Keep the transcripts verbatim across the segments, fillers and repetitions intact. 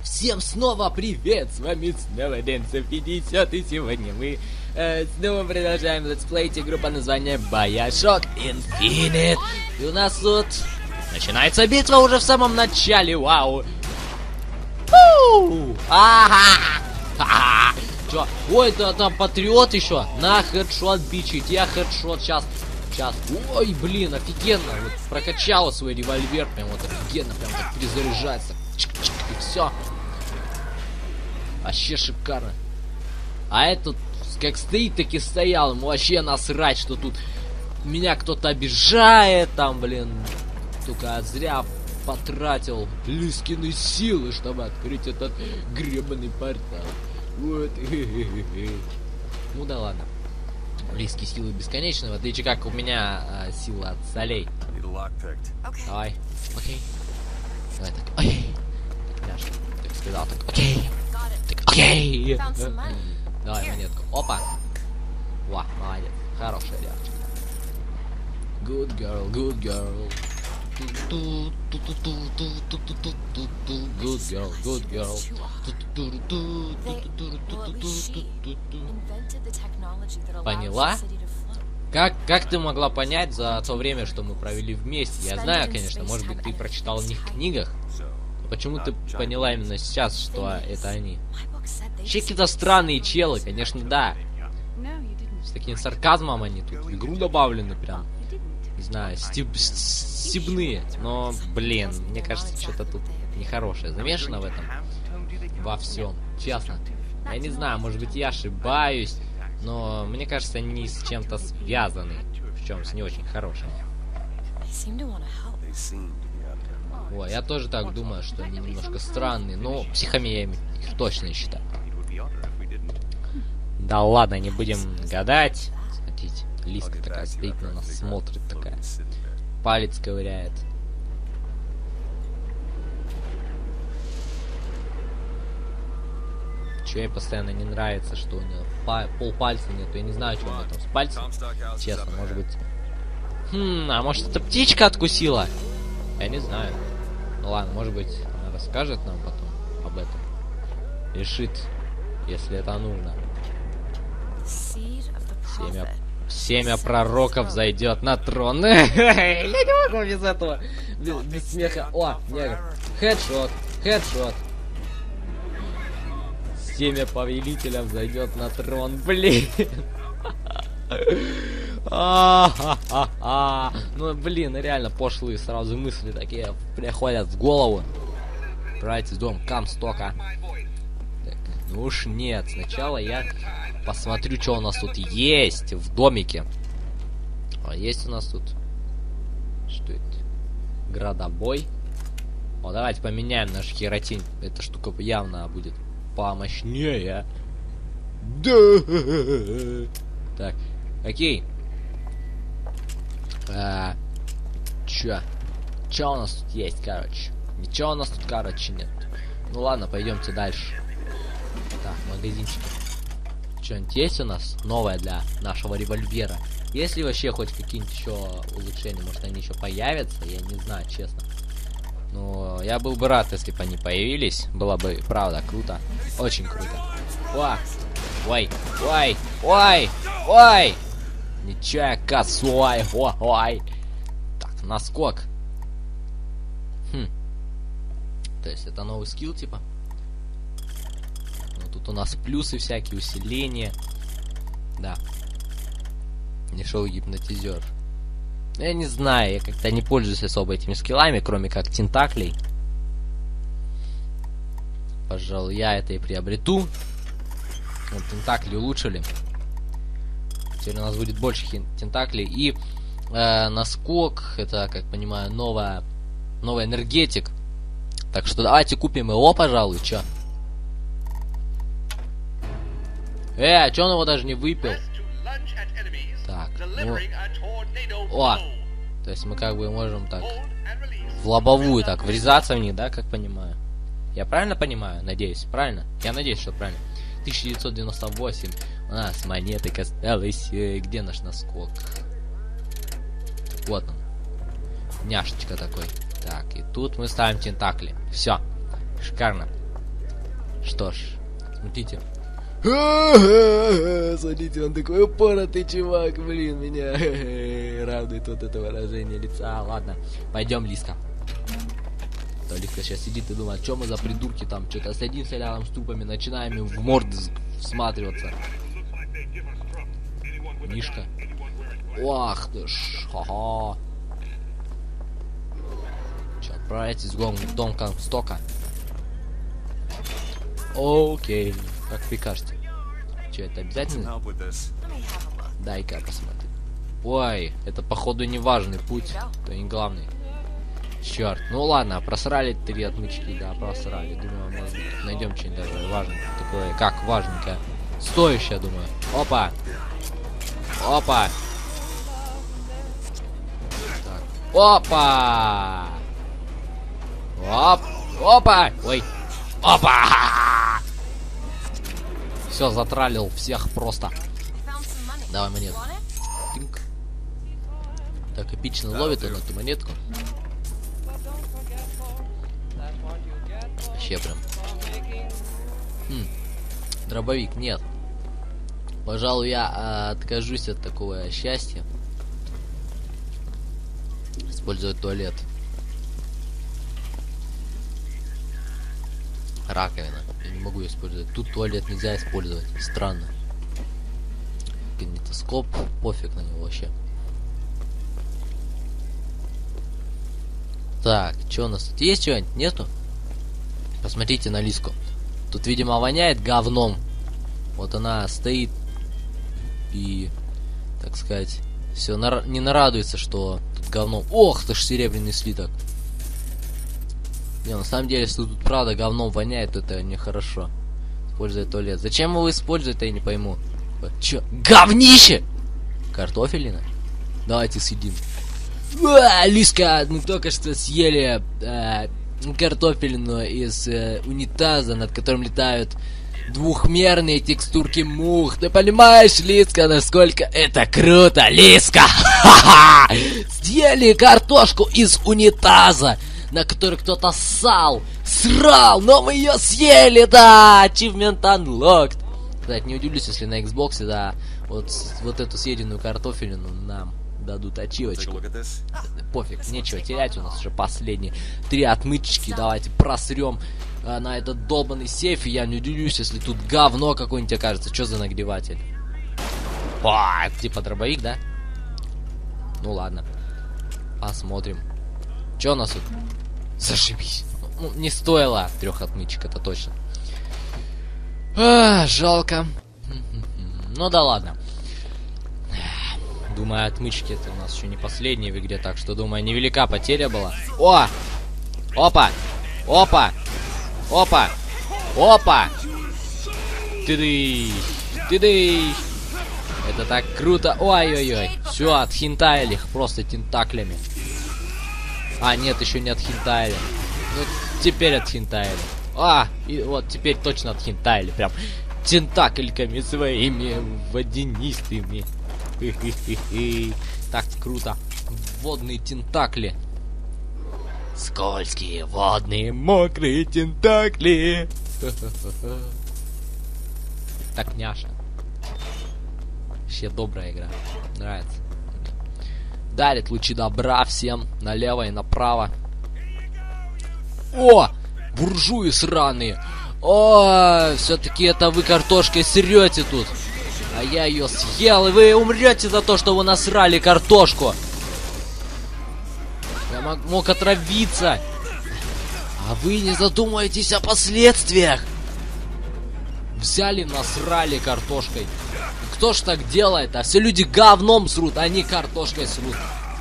Всем снова привет! С вами снова Дэнсов пятьдесят, и сегодня мы э, снова продолжаем летсплеить игру по названию Bioshock Infinite. И у нас тут начинается битва уже в самом начале, вау! Фу! Ага! Ха-ха! Чё? Ой, да там патриот еще! На хедшот бичить, я хедшот сейчас. Сейчас. Ой, блин, офигенно! Вот прокачала свой револьвер, прям вот офигенно, прям так перезаряжается. Чик-чик, и все. Вообще шикарно. А этот как стоит, так и стоял. Ему вообще насрать, что тут меня кто-то обижает. Там, блин, только зря потратил Лискины силы, чтобы открыть этот гребаный портал. Вот. Ну да ладно. Лиски силы бесконечны, в отличие как у меня а, сила от солей. Давай. Окей. Давай так. Окей. Так, Няш. Так сказал, так. Окей. Так, окей. Давай монетку. Опа. Ва, молодец. Хорошая девочка. Good girl, good girl. Good girl, good girl. Поняла? Как, как ты могла понять за то время, что мы провели вместе? Я знаю, конечно, может быть, ты прочитал в них книгах. Но почему ты поняла именно сейчас, что это они? Вообще какие-то странные челы, конечно, да. С таким сарказмом они тут в игру добавлены прям. Не знаю, стеб, стебные. Но, блин, мне кажется, что-то тут нехорошее замешано в этом. Во всем. Честно. Я не знаю, может быть, я ошибаюсь. Но мне кажется, они с чем-то связаны. Причем с не очень хорошим. Ой, я тоже так думаю, что они немножко странные. Но психами я их точно не считаю. Да ладно, не будем гадать. Смотрите, Лиска такая стоит на нас, смотрит такая. Палец ковыряет. Че ей постоянно не нравится, что у нее па пол пальца нету. Я не знаю, что у нее там с пальцем. Честно, может быть. Хм, а может это птичка откусила? Я не знаю. Ну ладно, может быть, она расскажет нам потом об этом. Решит, если это нужно. Семя, семя пророков зайдет на трон. Я не могу без этого. Без, без смеха. О, негр. Хедшот. Хедшот. Семя повелителя зайдет на трон. Блин. Ну, блин, реально пошлые сразу мысли такие приходят в голову. Брать из дома Камстока. Ну уж нет. Сначала я посмотрю, что у нас тут есть в домике. А есть у нас тут... Что это? Градобой. О, давайте поменяем наш херотин. Эта штука явно будет помощнее. Да. Так, окей. А, чё? Чё у нас тут есть, короче? Ничего у нас тут, короче, нет. Ну ладно, пойдемте дальше. Так, магазинчик. Что-нибудь есть у нас новое для нашего револьвера? Есть ли вообще хоть какие-нибудь еще улучшения? Может, они еще появятся? Я не знаю, честно. Но я был бы рад, если бы они появились. Было бы, правда, круто. Очень круто. О! Ой! Ой! Ой! Ой! Ничего я косой! Ой! Ой! Так, наскок. Хм. То есть это новый скилл, типа? Ну, тут у нас плюсы всякие, усиления. Да. Нашел гипнотизер. Я не знаю, я как-то не пользуюсь особо этими скиллами, кроме как тентаклей. Пожалуй, я это и приобрету. Вот, тентакли улучшили. Теперь у нас будет больше тентаклей. И э, наскок, это, как понимаю, новая, новый энергетик. Так что давайте купим его, пожалуй, чё? Э, а чё он его даже не выпил? Так, ну... О! То есть мы как бы можем так в лобовую так врезаться в них, да, как понимаю? Я правильно понимаю? Надеюсь, правильно? Я надеюсь, что правильно. тысяча девятьсот девяносто восемь. У нас монеты осталось. Где наш наскок? Вот он. Няшечка такой. Так, и тут мы ставим тентакли. Все. Шикарно. Что ж, смотрите. Смотрите, он такой упоротый чувак, блин, меня радует вот это выражение лица. Ладно, пойдем, Лиска. То Лиска сейчас сидит и думает, что мы за придурки там, что-то садимся рядом с трупами, начинаем им в морды всматриваться. Мишка. Ах ты ж, ха-ха. Че, отправляйтесь в дом, в дом Комстока. Окей, как прикажете. Че, это обязательно? Дай-ка посмотрим. Ой, это походу не важный путь, это не главный. Черт, ну ладно, просрали три отмычки, да, просрали. Думаю, может быть, найдем что-нибудь даже важное. Такое, как важненькое. Стоящее, думаю. Опа! Опа! Так. Опа! Оп! Опа! Ой! Опа! Все, затралил всех просто. Давай монетку. Тынк. Так, эпично ловит он эту монетку. Вообще прям. Хм. Дробовик, нет. Пожалуй, я а, откажусь от такого счастья. Использовать туалет. Раковина. Я не могу ее использовать. Тут туалет нельзя использовать. Странно. Кинетоскоп. Пофиг на него вообще. Так, что у нас тут? Есть что-нибудь? Нету? Посмотрите на Лиску. Тут, видимо, воняет говном. Вот она стоит и, так сказать, все нар не нарадуется, что тут говном. Ох, ты ж серебряный слиток. Не, на самом деле, если тут правда говном воняет, то это нехорошо. Используя туалет. Зачем его использовать, я не пойму. Че? Говнище! Картофелина? Давайте съедим. А, Лиска, мы только что съели а, картофелину из а, унитаза, над которым летают двухмерные текстурки мух. Ты понимаешь, Лиска, насколько это круто? Лиска! Ха-ха! Съели картошку из унитаза, на который кто-то ссал, срал, но мы ее съели, да! Achievement unlocked. Кстати, не удивлюсь, если на Xbox, да, вот, вот эту съеденную картофелину нам дадут ачивочку. Пофиг, нечего терять, у нас уже последние три отмычки. Давайте просрем а, на этот долбанный сейф. И я не удивлюсь, если тут говно какое-нибудь окажется. Что за нагреватель? О, это типа дробовик, да? Ну ладно. Посмотрим. Что у нас тут? Зашибись. Ну, не стоило трех отмычек, это точно. А, жалко. Ну да ладно. Думаю, отмычки это у нас еще не последние в игре, так что, думаю, невелика потеря была. О! Опа! Опа! Опа! Опа! Ты-ды! Ты-ды! Это так круто! Ой-ой-ой! Все, отхинтаяли их просто тентаклями. А, нет, еще не отхинтаяли. Ну, теперь отхинтаяли. А, и вот теперь точно отхинтаяли. Прям тентакльками своими водянистыми. Так круто. Водные тентакли. Скользкие, водные, мокрые тентакли. Так, няша. Вообще добрая игра. Нравится. Дарит лучи добра всем. Налево и направо. О! Буржуи сраные. О, все-таки это вы картошкой срете тут. А я ее съел, и вы умрете за то, что вы насрали картошку. Я мог, мог отравиться. А вы не задумаетесь о последствиях. Взяли, насрали картошкой. И кто ж так делает? А все люди говном срут, а не картошкой срут.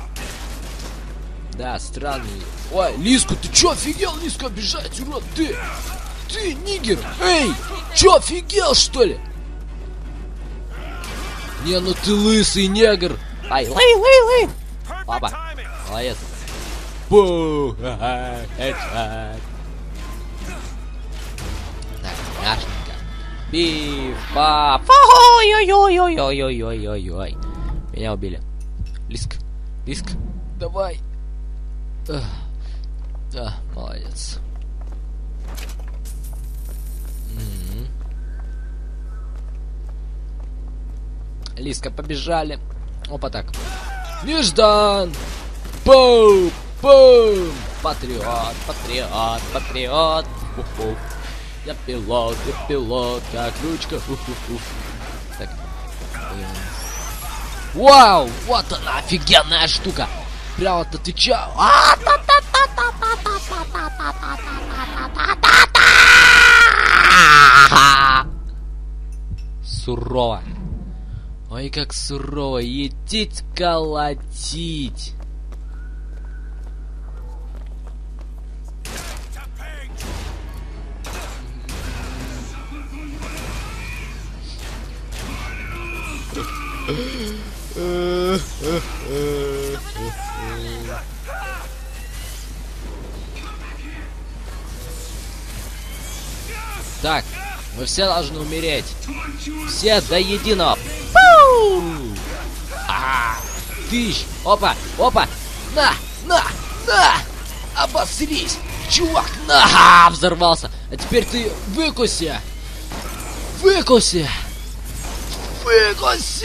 Да, странный. Ой, Лиску, ты чё офигел, Лиску, обижать, урод, ты? Ты, нигер, эй, чё офигел, что ли? Не, ну ты лысый негр. Ай, лы, лы, лы. Папа, молодец. Бу, ха-ха, хэдшот. Так, няшненько. Биф, пап. Ой-ой-ой-ой-ой-ой-ой-ой. Меня убили. Лиск, Лиск, давай. Да, молодец. Лиска, побежали. Опа, так. Неждан! Бум! Бум! Патриот, патриот, патриот. Фу-фу. Я пилот, я пилот, как ручка. Фу-фу-фу. Так. Вау! Вот она, офигенная штука! Прям вот ты чё? Сурово. Ой, как сурово. Етить, колотить. Так, мы все должны умереть. Все до единого. А, тыщ. Опа, опа. На, на, на. Обосрись. Чувак, на. Взорвался. А теперь ты выкуси. Выкуси. Выкуси.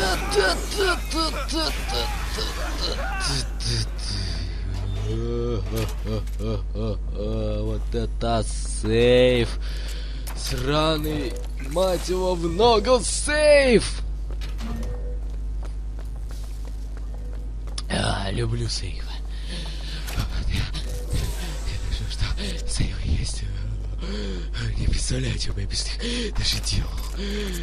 Вот это сейф. Сраный, мать его, в ногу сейф! А, люблю сейфы. Что, что сейфы есть? Не представляете, что я без них даже делал.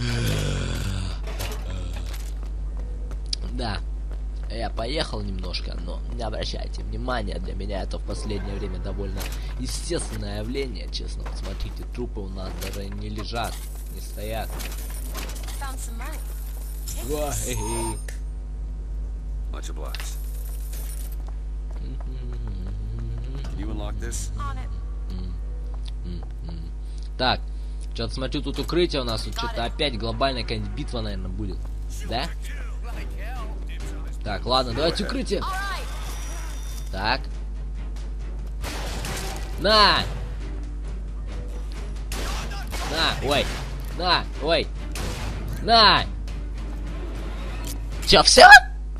Да, я поехал немножко, но не обращайте внимания, для меня это в последнее время довольно естественное явление, честно. Вот смотрите, трупы у нас даже не лежат, не стоят. Так, что-то смотрю, тут укрытие у нас, тут что-то опять глобальная какая-нибудь битва, наверное, будет. Да? Так, ладно, давайте укрытие. Так. На! На! Ой! На! Ой! На! Чё, все?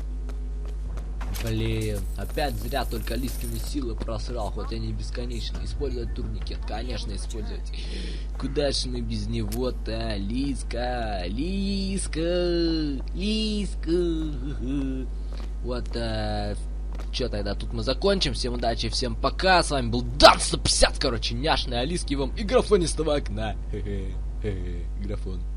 Блин, опять зря только Лискины силы просрал, хоть они бесконечны. Использовать турникет, конечно, использовать. Куда ж мы без него-то? Лиска, Лиска, Лиска. Вот, э, что тогда, тут мы закончим. Всем удачи, всем пока. С вами был Дан сто пятьдесят, короче, няшный Алиски вам и графонистого окна. Графон.